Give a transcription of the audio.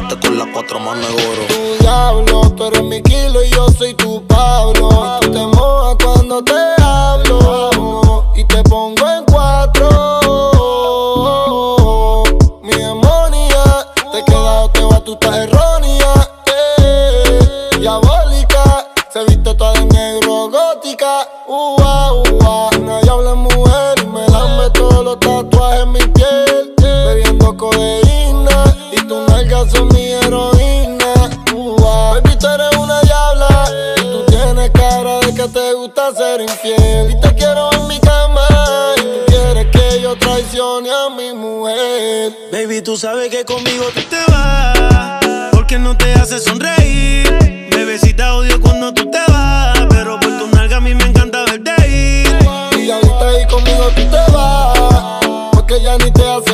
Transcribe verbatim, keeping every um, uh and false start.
Vente con las cuatro manos de oro. Tu diablo, tú eres mi kilo y yo soy tu Pablo. Y tú te mojas cuando te hablo y te pongo en cuatro. Mi demonia, te queda o te va, tú estás errónea. Eh, diabólica, se viste toda de negro, gótica. Ua, ua, una diabla mujer y me lame todos los tatuajes en mi piel. Bebiendo codeína y tus nalgas son mi heroína. Ua, baby, tú eres una diabla y tú tienes cara de que te gusta ser infiel. Y te quiero en mi cama y tú quieres que yo traicione a mi mujer. Baby, tú sabes que conmigo tú te vas, porque no te hace sonreír. Bebecita, odio cuando tú te vas, pero por tu nalga a mí me encanta verte ir. Y ahorita ahí conmigo tú te vas, porque ya ni te hace